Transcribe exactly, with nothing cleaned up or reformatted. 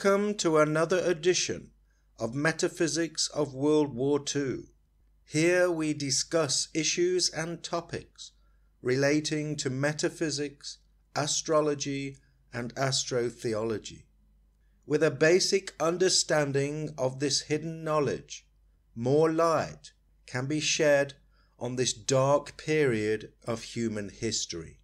Welcome to another edition of Metaphysics of World War Two. Here we discuss issues and topics relating to metaphysics, astrology, and astrotheology. With a basic understanding of this hidden knowledge, more light can be shed on this dark period of human history.